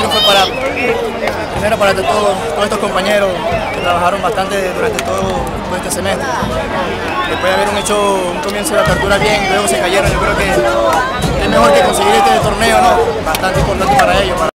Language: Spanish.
premio fue primero para todos estos compañeros que trabajaron bastante durante todo este semestre. Después de haber hecho un comienzo de apertura bien, luego se cayeron, yo creo que es mejor que conseguir este torneo, ¿no? Bastante importante para ellos.